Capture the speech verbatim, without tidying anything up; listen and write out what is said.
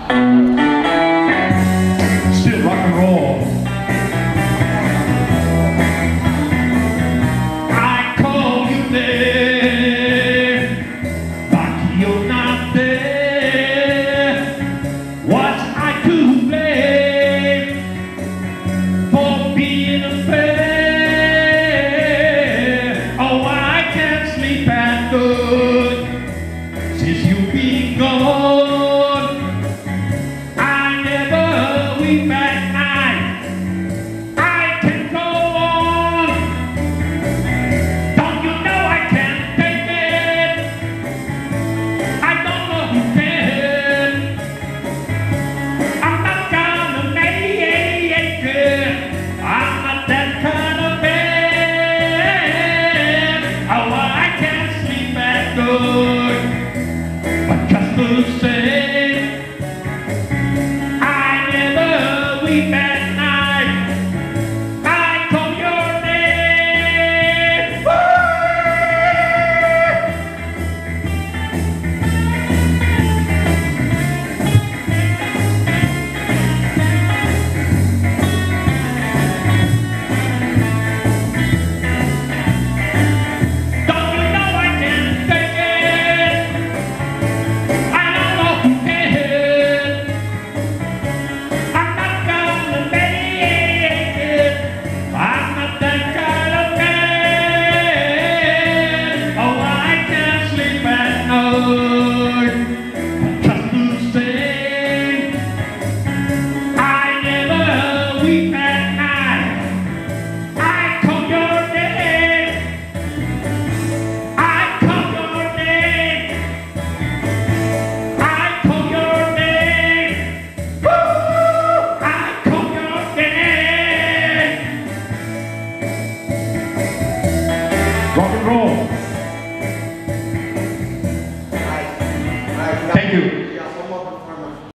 Still rock and roll. I call you there, but you're not there. Was I to blame for being unfair? Oh, I can't sleep at night since you've been gone. I never weep at night. I can go on. Don't you know I can't take it? I don't know who can. I'm not gonna make it. I'm not that kind of man. Oh, I can't sleep at night. But just the same, I never weep at night. I call your name. Woo! Don't you know I can't take it? I don't know who can. I'm not gonna make it. I'm not that kind of man. Oh, I can't sleep at night. Just the same, I never weep at night. I call your name. I call your name. I call your name. Woo! I call your name. Rock and roll. Thank you.